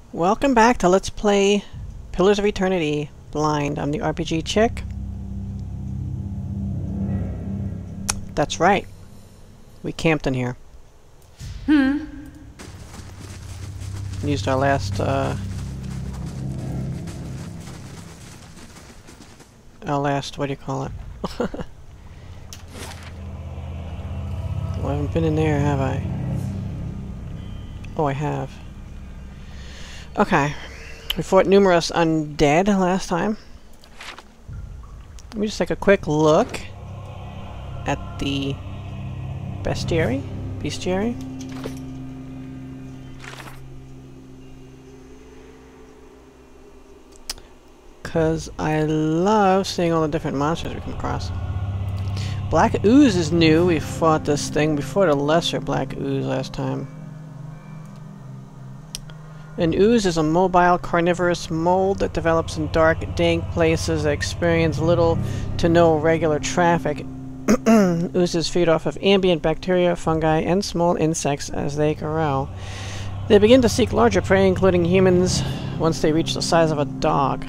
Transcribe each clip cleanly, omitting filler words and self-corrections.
Welcome back to Let's Play Pillars of Eternity Blind. I'm the RPG chick. That's right. We camped in here. Used our last, what do you call it? Well, I haven't been in there, have I? Oh, I have. Okay. We fought numerous undead last time. Let me just take a quick look at the bestiary. Because I love seeing all the different monsters we come across. Black Ooze is new. We fought this thing. We fought a lesser Black Ooze last time. An ooze is a mobile, carnivorous mold that develops in dark, dank places that experience little to no regular traffic. Oozes feed off of ambient bacteria, fungi, and small insects as they grow. They begin to seek larger prey, including humans, once they reach the size of a dog.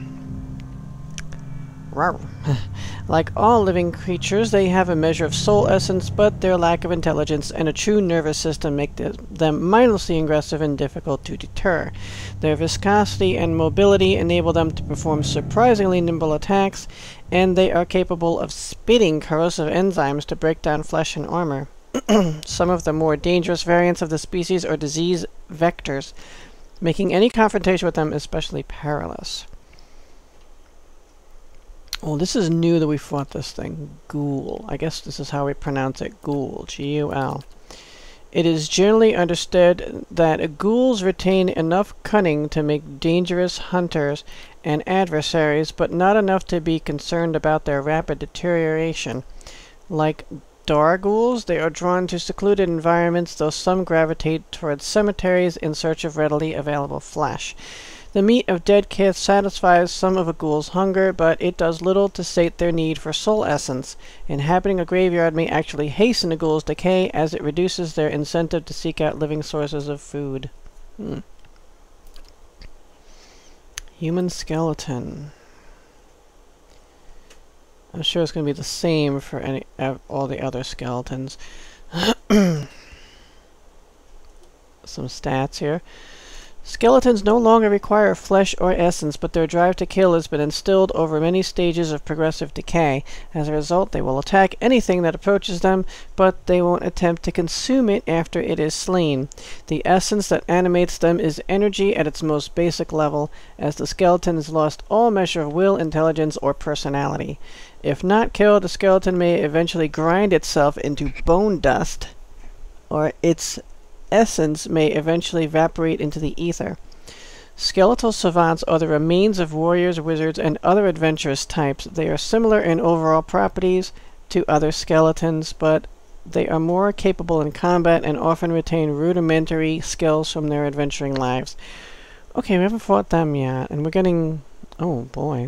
Rawr. Like all living creatures, they have a measure of soul essence, but their lack of intelligence and a true nervous system make them mindlessly aggressive and difficult to deter. Their viscosity and mobility enable them to perform surprisingly nimble attacks, and they are capable of spitting corrosive enzymes to break down flesh and armor. Some of the more dangerous variants of the species are disease vectors, making any confrontation with them especially perilous. Well, this is new that we fought this thing. Ghoul. I guess this is how we pronounce it. Ghoul. G-U-L. It is generally understood that ghouls retain enough cunning to make dangerous hunters and adversaries, but not enough to be concerned about their rapid deterioration. Like Darghouls, they are drawn to secluded environments, though some gravitate towards cemeteries in search of readily available flesh. The meat of dead kith satisfies some of a ghoul's hunger, but it does little to sate their need for soul essence. Inhabiting a graveyard may actually hasten a ghoul's decay, as it reduces their incentive to seek out living sources of food. Human skeleton. I'm sure it's going to be the same for all the other skeletons. Some stats here. Skeletons no longer require flesh or essence, but their drive to kill has been instilled over many stages of progressive decay. As a result, they will attack anything that approaches them, but they won't attempt to consume it after it is slain. The essence that animates them is energy at its most basic level, as the skeleton has lost all measure of will, intelligence, or personality. If not killed, the skeleton may eventually grind itself into bone dust, or its essence may eventually evaporate into the ether. Skeletal savants are the remains of warriors, wizards, and other adventurous types. They are similar in overall properties to other skeletons, but they are more capable in combat and often retain rudimentary skills from their adventuring lives. Okay, we haven't fought them yet, and we're getting... oh boy.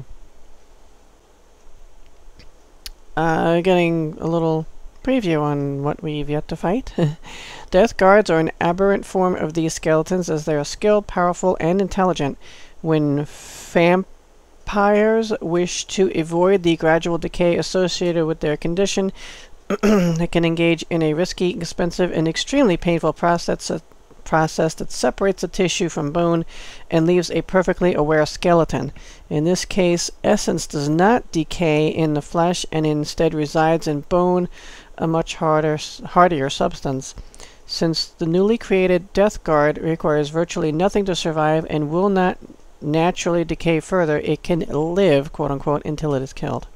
Getting a little preview on what we've yet to fight. Death Guards are an aberrant form of these skeletons, as they are skilled, powerful, and intelligent. When vampires wish to avoid the gradual decay associated with their condition, they can engage in a risky, expensive, and extremely painful process that separates the tissue from bone and leaves a perfectly aware skeleton. In this case, essence does not decay in the flesh and instead resides in bone, a much hardier substance. Since the newly created Death Guard requires virtually nothing to survive and will not naturally decay further, it can live, quote-unquote, until it is killed.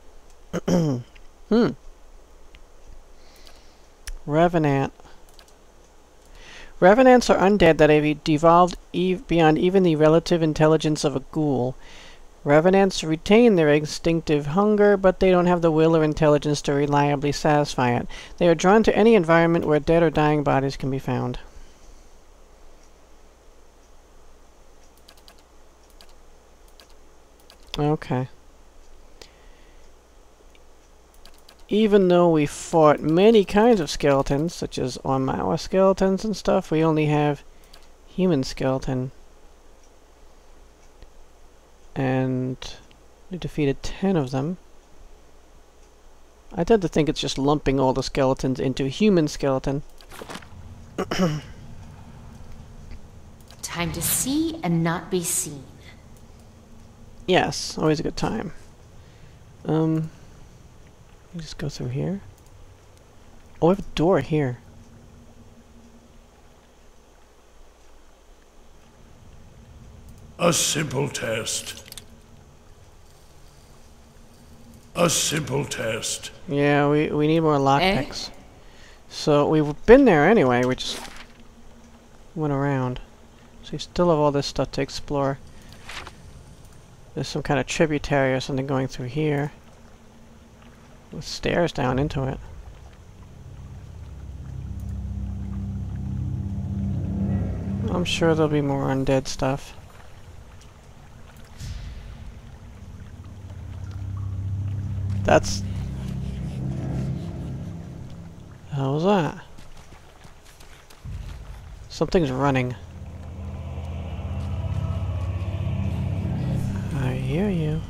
Revenant. Revenants are undead that have devolved beyond even the relative intelligence of a ghoul. Revenants retain their instinctive hunger, but they don't have the will or intelligence to reliably satisfy it. They are drawn to any environment where dead or dying bodies can be found. Okay. Even though we fought many kinds of skeletons, such as Ormawa skeletons and stuff, we only have human skeleton. And we defeated 10 of them. I tend to think it's just lumping all the skeletons into a human skeleton. Time to see and not be seen. Yes, always a good time. Let me just go through here. Oh, we have a door here. A simple test. A simple test. Yeah, we need more lockpicks. So we've been there anyway, we just went around. So we still have all this stuff to explore. There's some kind of tributary or something going through here. With stairs down into it. I'm sure there'll be more undead stuff. That's... How was that? Something's running. I hear you.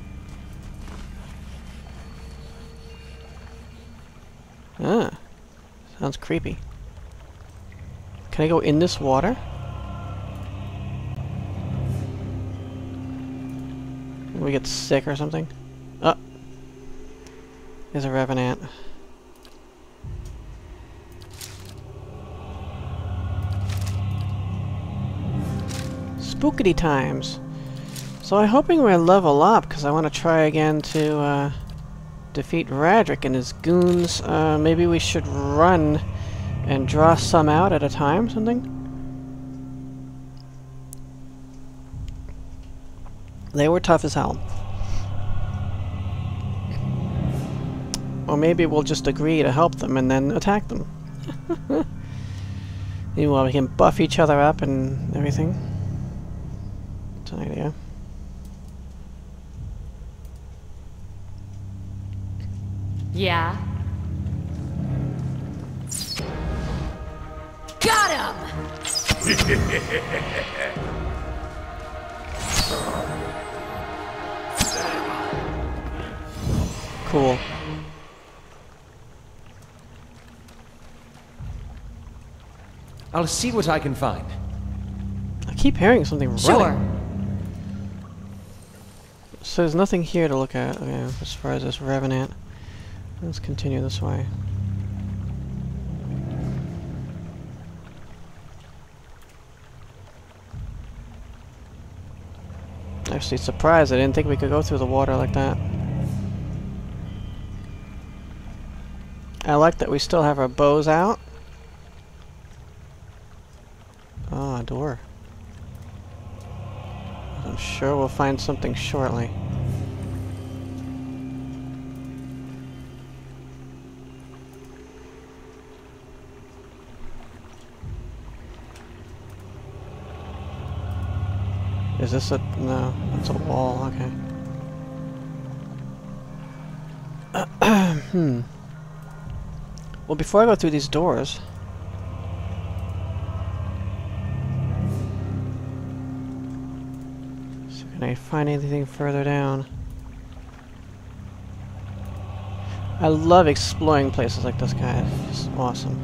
Ah. Sounds creepy. Can I go in this water? Will we get sick or something? Oh. There's a revenant. Spookity times. So I'm hoping we'll level up, because I want to try again to defeat Raedric and his goons. Maybe we should run and draw some out at a time, something? They were tough as hell. Or maybe we'll just agree to help them and then attack them. Meanwhile, we can buff each other up and everything. That's an idea. Yeah. Got him! Cool. I'll see what I can find. I keep hearing something running. Sure. So there's nothing here to look at, as far as this revenant. Let's continue this way. Actually surprised, I didn't think we could go through the water like that. I like that we still have our bows out. Ah, a door. I'm sure we'll find something shortly. Is this a... no, that's a wall, okay. Well, before I go through these doors... so can I find anything further down? I love exploring places like this, guys. It's just awesome.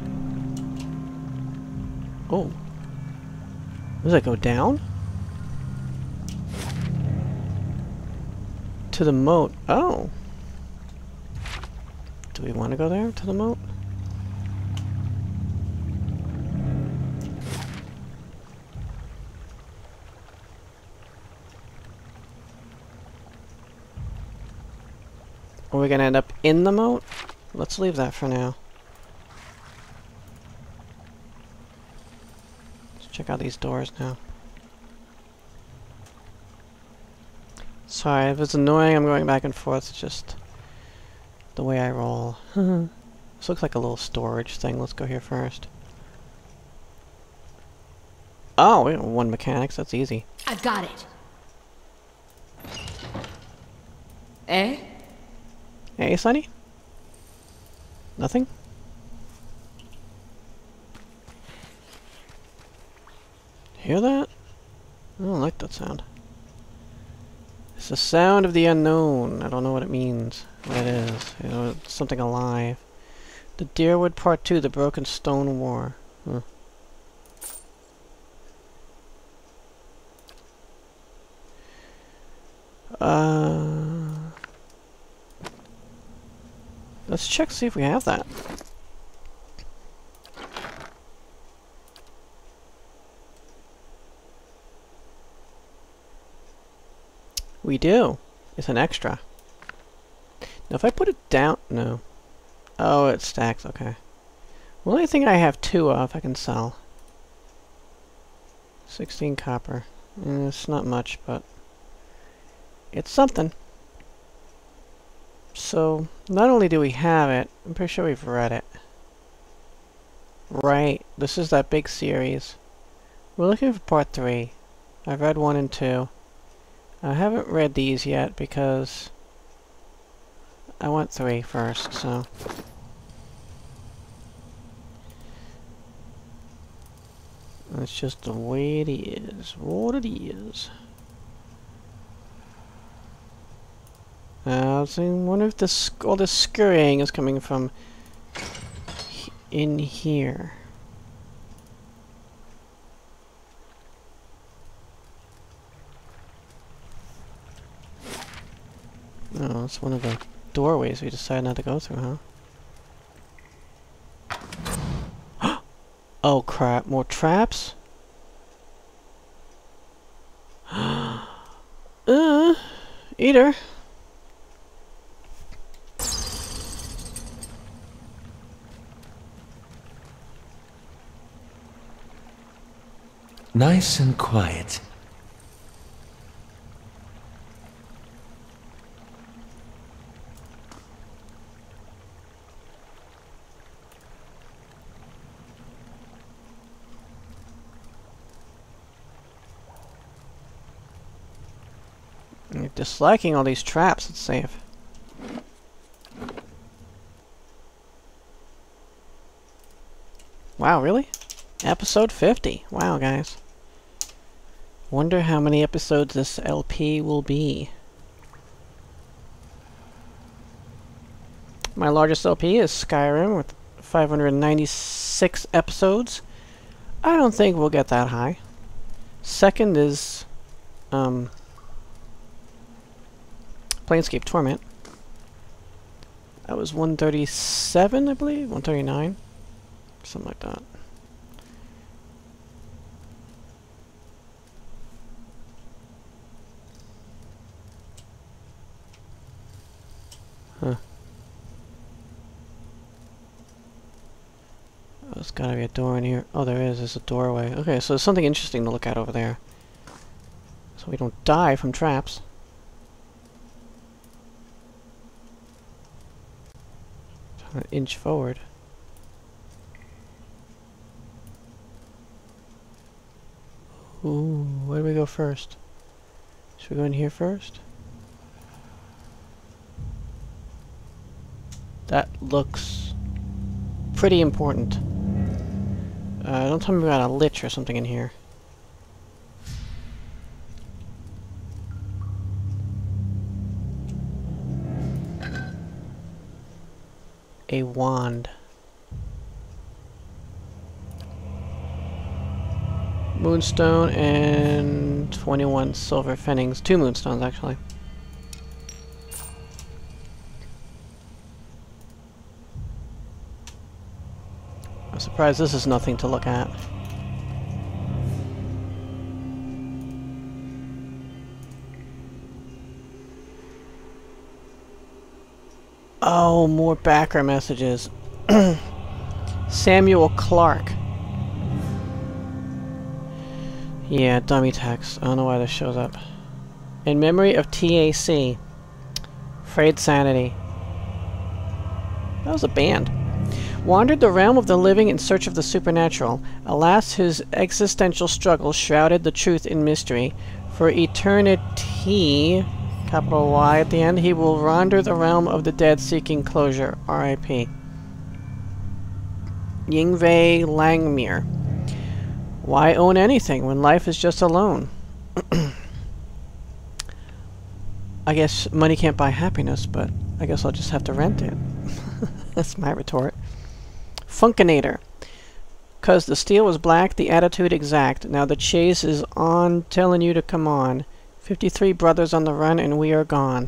Oh. Does that go down? To the moat. Oh. Do we want to go there? To the moat? Are we going to end up in the moat? Let's leave that for now. Let's check out these doors now. Sorry, if it's annoying, I'm going back and forth. It's just the way I roll. This looks like a little storage thing. Let's go here first. Oh, we have 1 mechanics. That's easy. I've got it. Eh? Hey, Sonny? Nothing? Hear that? I don't like that sound. It's the sound of the unknown. I don't know what it means. What it is. You know, it's something alive. The Deerwood Part 2, The Broken Stone War. Huh. Let's check, see if we have that. We do. It's an extra. Now if I put it down... No. Oh, it stacks, okay. The only thing I have 2 of I can sell. 16 copper. It's not much, but... it's something. So, not only do we have it, I'm pretty sure we've read it. Right, this is that big series. We're looking for part 3. I've read 1 and 2. I haven't read these yet because I want 3 first, so... that's just the way it is. What it is. I wonder if this, all this scurrying is coming from in here. Oh, that's one of the doorways we decided not to go through, huh? Oh crap, more traps? Eat her. Nice and quiet. You're disliking all these traps, let's save. Wow, really? Episode 50. Wow, guys. Wonder how many episodes this LP will be. My largest LP is Skyrim with 596 episodes. I don't think we'll get that high. Second is Planescape Torment. That was 137, I believe? 139? Something like that. Huh. Oh, there's gotta be a door in here. Oh, there is. There's a doorway. Okay, so there's something interesting to look at over there. So we don't die from traps. Trying to inch forward. Ooh, where do we go first? Should we go in here first? That looks pretty important. Don't tell me we got a lich or something in here. A wand. Moonstone and 21 silver fennings. 2 moonstones, actually. I'm surprised this is nothing to look at. Oh, more backer messages. Samuel Clark. Yeah, dummy text. I don't know why this shows up. In memory of TAC. Frayed Sanity. That was a band. Wandered the realm of the living in search of the supernatural. Alas, his existential struggle shrouded the truth in mystery. For eternity, capital Y at the end, he will wander the realm of the dead seeking closure. R.I.P. Yingwei Langmere. Why own anything when life is just alone? I guess money can't buy happiness, but I guess I'll just have to rent it. That's my retort. Funkinator. 'Cause the steel was black, the attitude exact. Now the chase is on, telling you to come on. 53 brothers on the run and we are gone.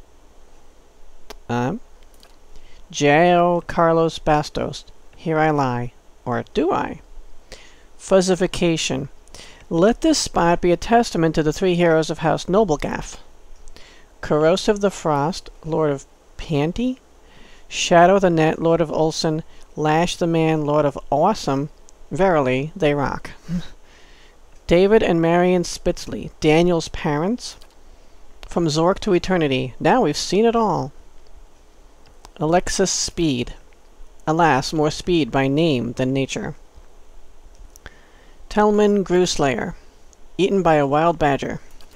Jail Carlos Bastos. Here I lie. Or do I? Fuzzification. Let this spot be a testament to the 3 heroes of House Noblegaff. Corrosive the Frost, Lord of Panty. Shadow the Net, Lord of Olsen. Lash the Man, Lord of Awesome. Verily, they rock. David and Marion Spitzley, Daniel's parents. From Zork to Eternity. Now we've seen it all. Alexis Speed. Alas, more speed by name than nature. Telman Grewslayer. Eaten by a wild badger.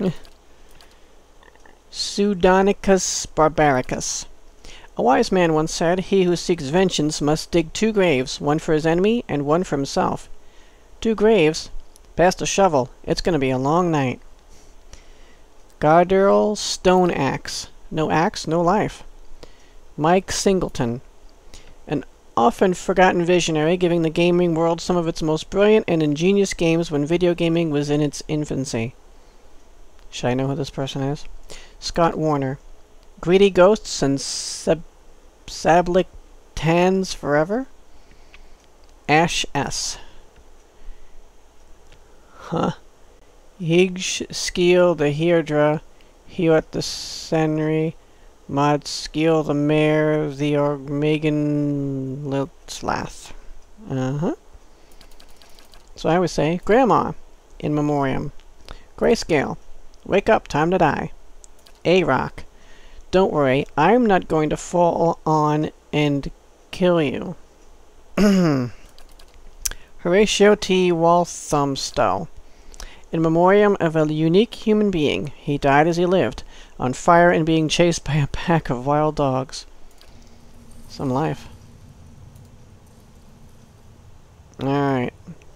Pseudonicus Barbaricus. A wise man once said, he who seeks vengeance must dig 2 graves, one for his enemy and one for himself. 2 graves? Pass the shovel. It's going to be a long night. Garderl Stone Axe. No axe, no life. Mike Singleton. An often forgotten visionary, giving the gaming world some of its most brilliant and ingenious games when video gaming was in its infancy. Should I know who this person is? Scott Warner. Greedy Ghosts and Sablic Tans Forever? Ash S. Huh. Higsh Skeel the Heirdra, Heot the Senry, Mod Skeel the Mare, the Ormegan Liltslath. So I always say, Grandma, in memoriam. Grayscale, wake up, time to die. A-Rock, don't worry, I'm not going to fall on and kill you. Horatio T. Walthamstow. In memoriam of a unique human being, he died as he lived, on fire and being chased by a pack of wild dogs. Some life. Alright.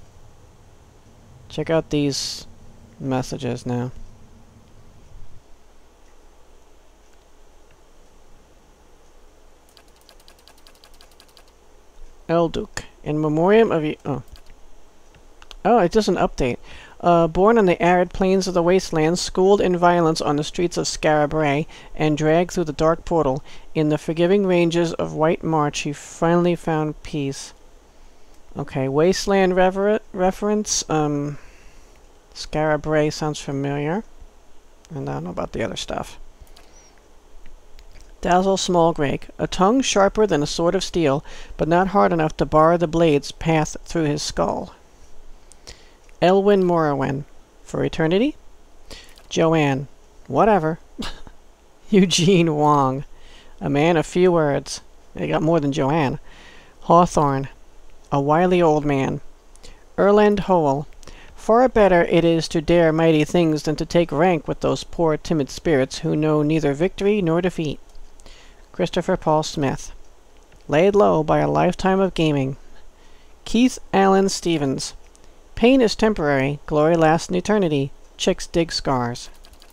Check out these messages now. Elduk. In memoriam of... Oh, it doesn't update. Born on the arid plains of the wastelands, schooled in violence on the streets of Scarabray, and dragged through the dark portal, in the forgiving ranges of White March, he finally found peace. Okay, wasteland reference. Scarabray sounds familiar. And I don't know about the other stuff. Dazzle Smallgrake. A tongue sharper than a sword of steel, but not hard enough to bar the blade's path through his skull. Elwyn Morrowen. For eternity? Joanne. Whatever. Eugene Wong. A man of few words. They got more than Joanne. Hawthorne. A wily old man. Erland Howell. Far better it is to dare mighty things than to take rank with those poor timid spirits who know neither victory nor defeat. Christopher Paul Smith. Laid low by a lifetime of gaming. Keith Allen Stevens. Pain is temporary, glory lasts an eternity. Chicks dig scars.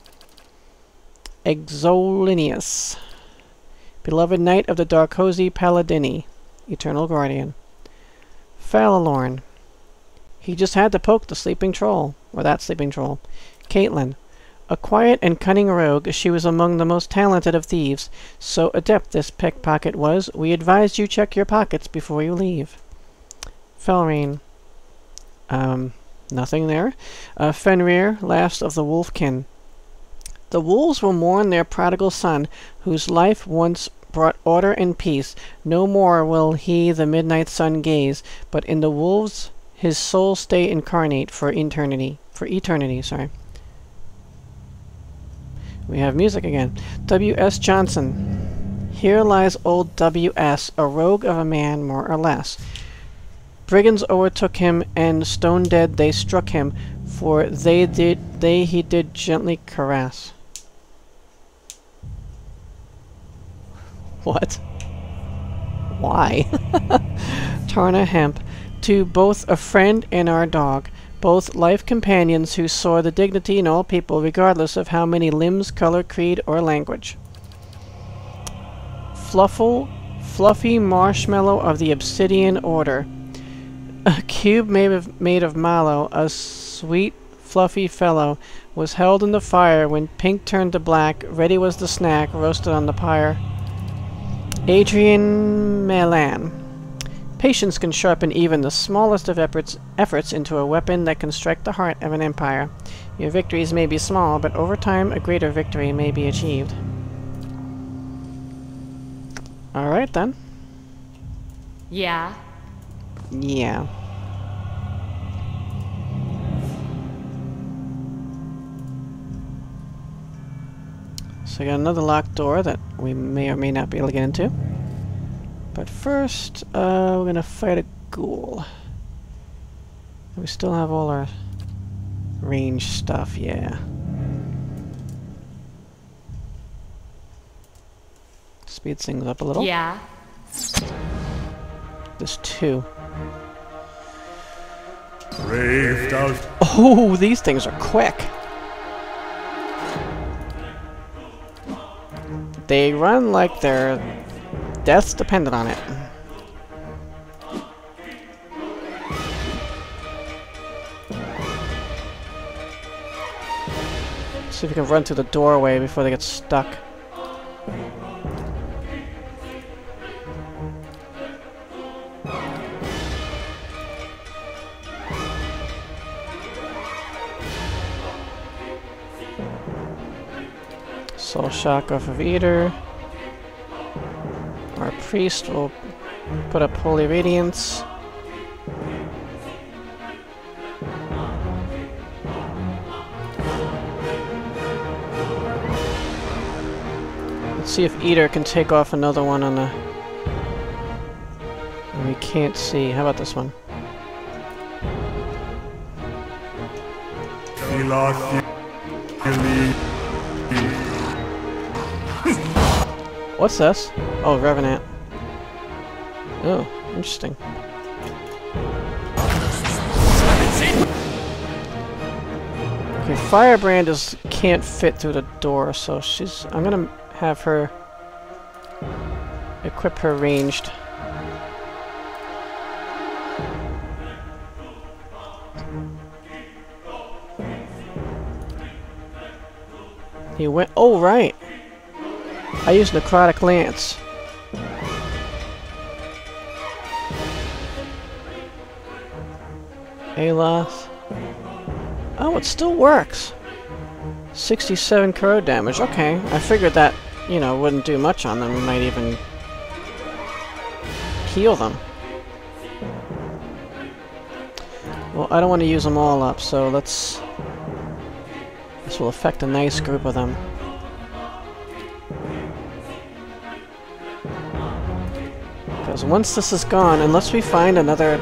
Exolinius. Beloved knight of the Darkosi Paladini. Eternal guardian. Falalorn. He just had to poke the sleeping troll. Or that sleeping troll. Caitlin. A quiet and cunning rogue, she was among the most talented of thieves. So adept this pickpocket was, we advised you check your pockets before you leave. Felrine. Nothing there. Fenrir, last of the Wolfkin. The wolves will mourn their prodigal son, whose life once brought order and peace. No more will he the midnight sun gaze, but in the wolves his soul stay incarnate for eternity. Sorry. We have music again. W.S. Johnson. Here lies old W.S., a rogue of a man, more or less. Brigands o'ertook him, and stone dead they struck him, for he did gently caress. What? Why? Tarna Hemp. To both a friend and our dog, both life companions who saw the dignity in all people, regardless of how many limbs, color, creed, or language. Fluffy marshmallow of the Obsidian Order. A cube made of mallow, a sweet, fluffy fellow, was held in the fire when pink turned to black. Ready was the snack, roasted on the pyre. Adrian Melan. Patience can sharpen even the smallest of efforts into a weapon that can strike the heart of an empire. Your victories may be small, but over time a greater victory may be achieved. Alright then. Yeah. Yeah. So I got another locked door that we may or may not be able to get into. But first, we're gonna fight a ghoul. We still have all our range stuff, yeah. Speeds things up a little. Yeah. There's 2. Braved out. Oh, these things are quick. They run like their death's dependent on it. See if we can run through the doorway before they get stuck. Soul Shock off of Eater. Our priest will put up Holy Radiance. Let's see if Eater can take off another one on the... We can't see. How about this one? What's this? Oh, Revenant. Oh, interesting. Okay, Firebrand can't fit through the door, so I'm gonna have her equip her ranged. He went. Oh, right. I used Necrotic Lance. Aloth. Oh, it still works. 67 corrode damage. Okay, I figured that, you know, wouldn't do much on them. It might even heal them. Well, I don't want to use them all up, so let's... This will affect a nice group of them. Because once this is gone, unless we find another...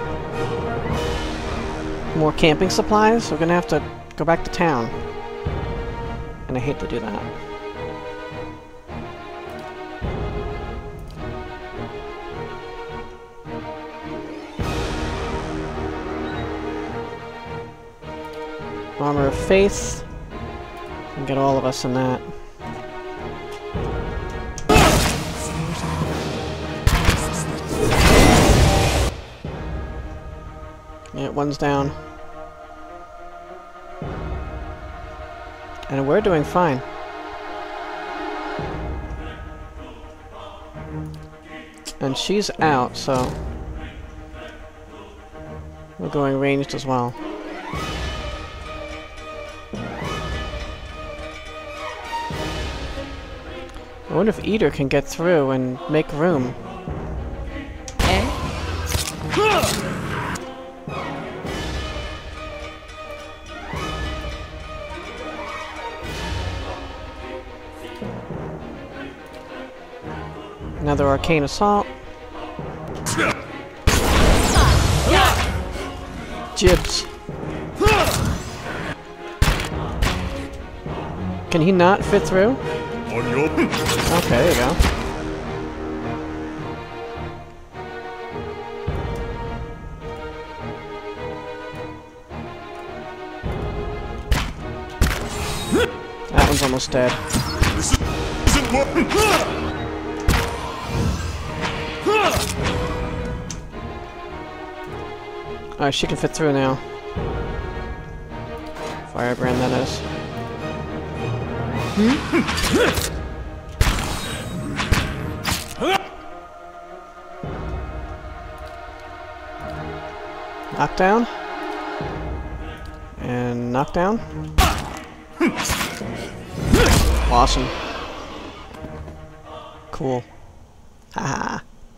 more camping supplies, we're gonna have to go back to town. And I hate to do that. Armor of Faith. Can get all of us in that. Yeah, one's down. And we're doing fine. And she's out, so... we're going ranged as well. I wonder if Eater can get through and make room. Another Arcane Assault. Jibs. Can he not fit through? On your... Okay, there you go. That one's almost dead. Isn't what? Alright, she can fit through now. Firebrand, that is. Knockdown. And knockdown. Awesome. Cool. Haha.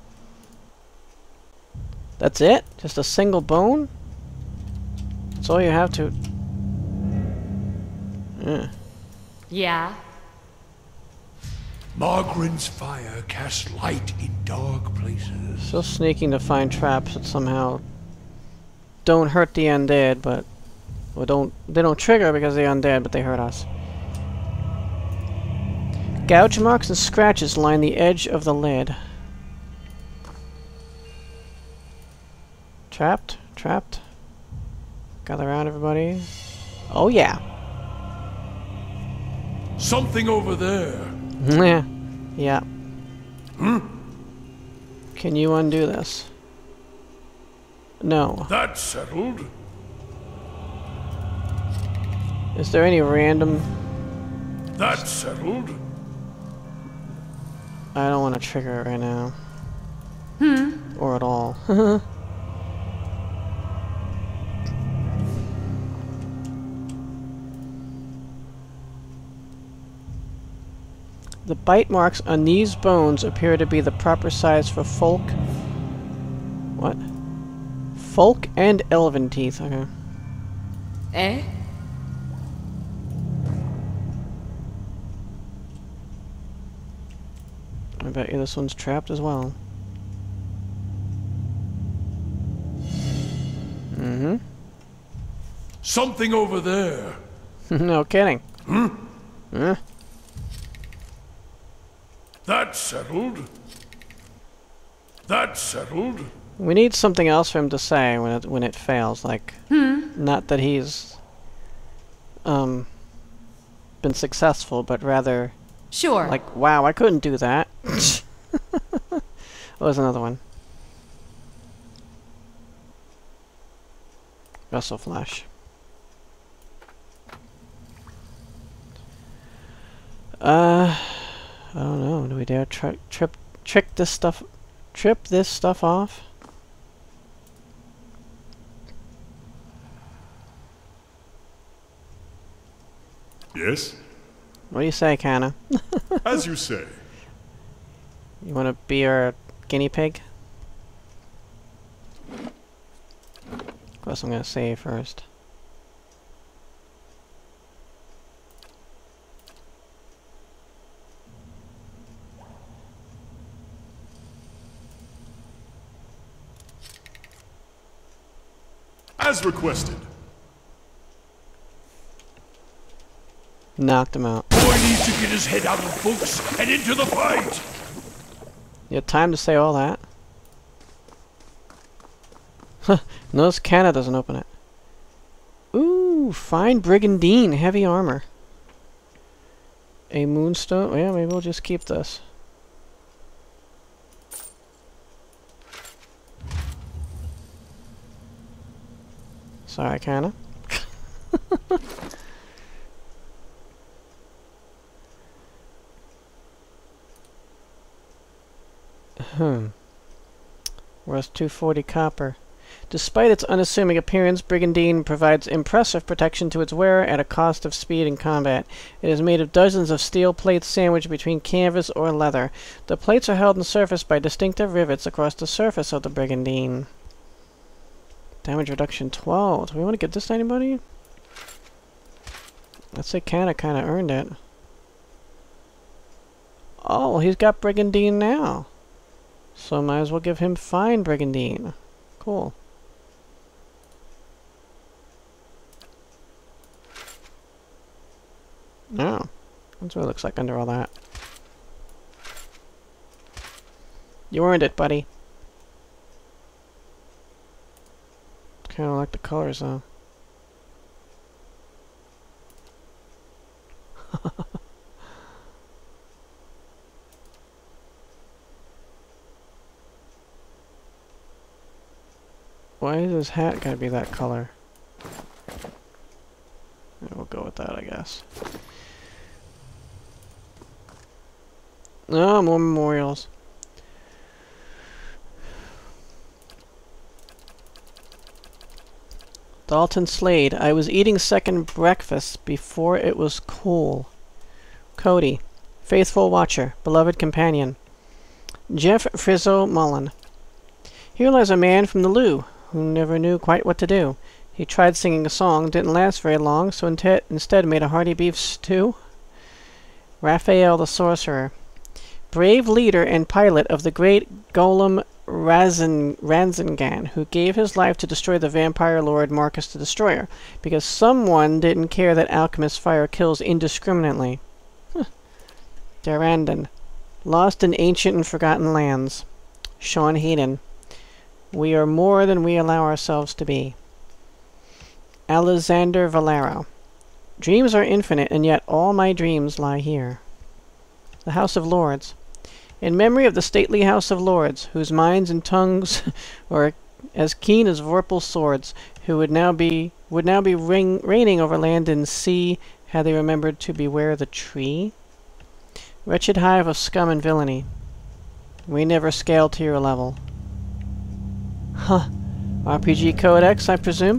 That's it? Just a single bone? That's all you have to... Yeah. Margaren's fire casts light in dark places. So sneaking to find traps that somehow don't hurt the undead, but... Well, they don't trigger because they're undead, but they hurt us. Gouge marks and scratches line the edge of the lid. Trapped? Trapped? Gather around, everybody. Oh, yeah. Something over there. Yeah. Can you undo this? No. That's settled. Is there any random... That's settled. I don't want to trigger it right now. Or at all. The bite marks on these bones appear to be the proper size for folk... What? Folk and elven teeth, okay. Eh? I bet you this one's trapped as well. Mm-hmm. Something over there. No kidding. That's settled. That's settled. We need something else for him to say when it fails, like not that he's been successful, but rather Sure. like, wow, I couldn't do that. What was another one? Vessel flash. I don't know. Do we dare trip this stuff off? Yes? What do you say, Kana? As you say. You want to be our guinea pig? Of course, I'm gonna save first. As requested. Knocked him out. Boy needs to get his head out of books and into the fight. You had time to say all that? Huh. Notice Kana doesn't open it. Ooh, fine brigandine, heavy armor. A moonstone. Yeah, maybe we'll just keep this. Sorry, Kana. Worth 240 copper. Despite its unassuming appearance, brigandine provides impressive protection to its wearer at a cost of speed in combat. It is made of dozens of steel plates sandwiched between canvas or leather. The plates are held in surface by distinctive rivets across the surface of the brigandine. Damage reduction 12. Do we want to get this to anybody? I'd say Kana kind of earned it. Oh, he's got brigandine now. So might as well give him fine brigandine. Cool. Oh, that's what it looks like under all that. You earned it, buddy. Kinda like the colors though. Why is his hat gotta be that color? Yeah, we'll go with that, I guess. Oh, more memorials. Dalton Slade. I was eating second breakfast before it was cool. Cody. Faithful watcher. Beloved companion. Jeff Frizzo Mullen. Here lies a man from the loo who never knew quite what to do. He tried singing a song, didn't last very long, so instead made a hearty beef stew. Raphael the Sorcerer. Brave leader and pilot of the great Golem Ranzingan, who gave his life to destroy the vampire lord Marcus the Destroyer, because someone didn't care that alchemist fire kills indiscriminately. Durandon. Lost in ancient and forgotten lands. Sean Hayden. We are more than we allow ourselves to be. Alexander Valero. Dreams are infinite, and yet all my dreams lie here. The House of Lords. In memory of the stately House of Lords, whose minds and tongues were as keen as vorpal swords, who would now be reigning over land and sea, had they remembered to beware the tree. Wretched hive of scum and villainy. We never scaled to your level. Huh. RPG Codex, I presume?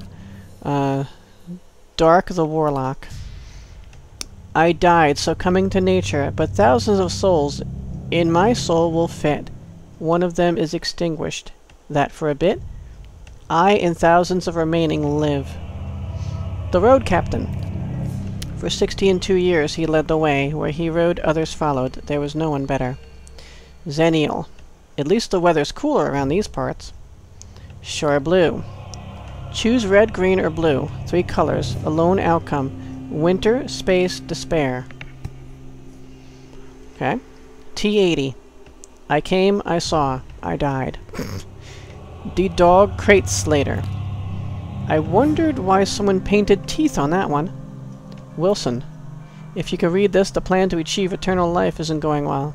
Dark the Warlock. I died, succumbing to nature, but thousands of souls in my soul will fit. One of them is extinguished. That for a bit? I and thousands of remaining live. The Road Captain. For 62 years he led the way. Where he rode, others followed. There was no one better. Zenial. At least the weather's cooler around these parts. Shore Blue. Choose red, green, or blue. 3 colors. A lone outcome. Winter, space, despair. Okay. T80. I came, I saw, I died. The Dog Crate Slater. I wondered why someone painted teeth on that one. Wilson. If you can read this, the plan to achieve eternal life isn't going well.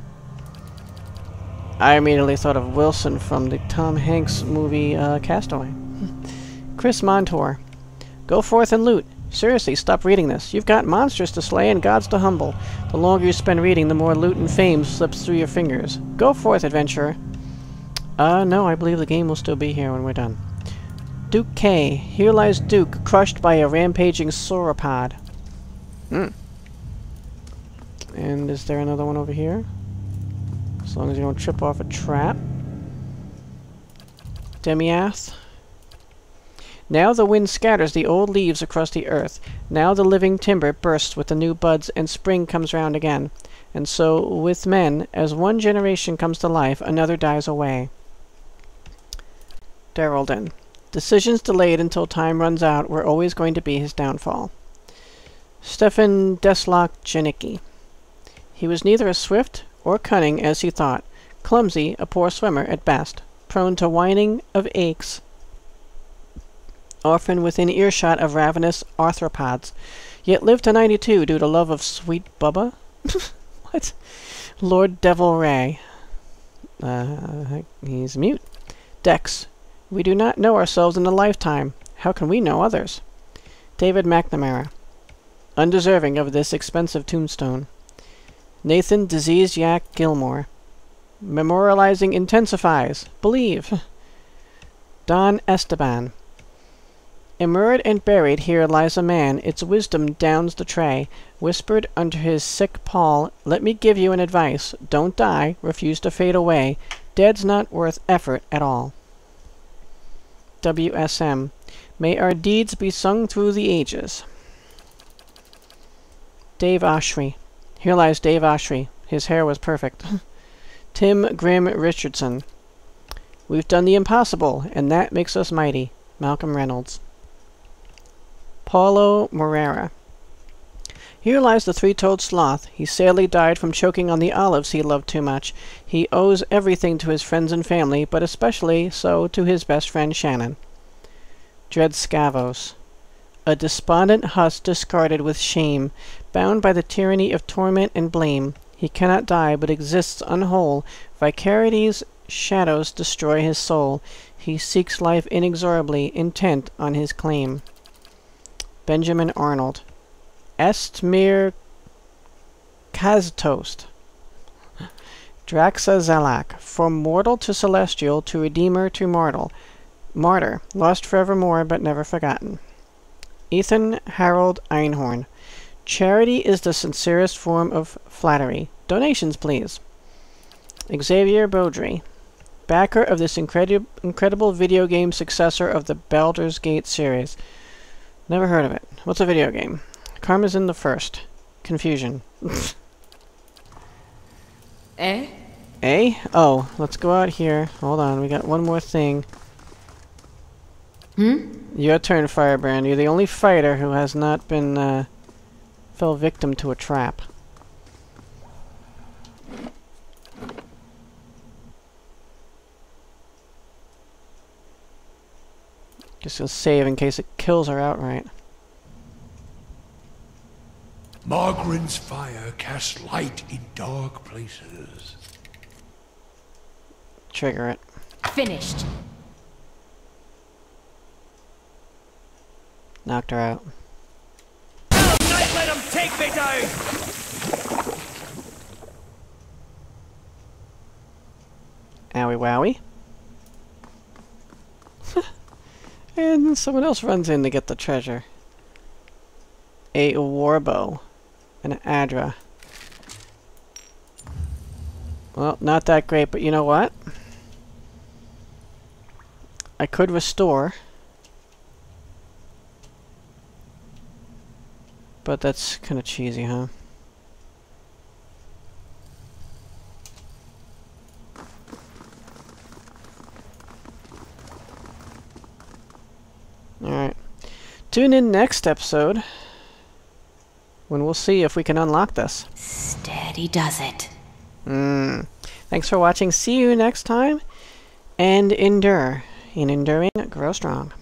I immediately thought of Wilson from the Tom Hanks movie Castaway. Chris Montour. Go forth and loot. Seriously, stop reading this. You've got monsters to slay and gods to humble. The longer you spend reading, the more loot and fame slips through your fingers. Go forth, adventurer. No, I believe the game will still be here when we're done. Duke K. Here lies Duke, crushed by a rampaging sauropod. And is there another one over here? As long as you don't trip off a trap. Demiath. Now the wind scatters the old leaves across the earth. Now the living timber bursts with the new buds, and spring comes round again. And so with men, as one generation comes to life, another dies away. Deraldin. Decisions delayed until time runs out were always going to be his downfall. Stefan Deslock Janicki. He was neither as swift or cunning as he thought. Clumsy, a poor swimmer at best. Prone to whining of aches. Often within earshot of ravenous arthropods, yet lived to 92 due to love of sweet Bubba? What? Lord Devil Ray. He's mute. Dex. We do not know ourselves in a lifetime. How can we know others? David McNamara. Undeserving of this expensive tombstone. Nathan Diseased Yak Gilmore. Memorializing intensifies. Believe. Don Esteban. Immured and buried here lies a man, its wisdom downs the tray, whispered under his sick pall, let me give you an advice, don't die, refuse to fade away, dead's not worth effort at all. WSM. May our deeds be sung through the ages. Dave Oshry. Here lies Dave Oshry. His hair was perfect. Tim Grimm Richardson. We've done the impossible, and that makes us mighty. Malcolm Reynolds. Paulo Moreira. Here lies the three-toed sloth. He sadly died from choking on the olives he loved too much. He owes everything to his friends and family, but especially so to his best friend Shannon. Dred Scavos. A despondent husk discarded with shame, bound by the tyranny of torment and blame. He cannot die, but exists unwhole. Vicarity's shadows destroy his soul. He seeks life inexorably, intent on his claim. Benjamin Arnold. Estmir Kaztost. Draxa Zalak. From mortal to celestial, to redeemer to martyr, lost forevermore but never forgotten. Ethan Harold Einhorn. Charity is the sincerest form of flattery. Donations, please. Xavier Beaudry. Backer of this incredible video game successor of the Baldur's Gate series. Never heard of it. What's a video game? Karmazin the First. Confusion. Eh? Eh? Oh, let's go out here. Hold on, we got one more thing. Your turn, Firebrand. You're the only fighter who has not been, fell victim to a trap. Just gonna save in case it kills her outright. Margaren's fire casts light in dark places. Trigger it. Finished. Knocked her out. Don't let them take me down! Owie wowie. And then someone else runs in to get the treasure. A warbow. An Adra. Well, not that great, but you know what? I could restore. But that's kind of cheesy, huh? Alright. Tune in next episode when we'll see if we can unlock this. Steady does it. Thanks for watching. See you next time. And endure. In enduring, grow strong.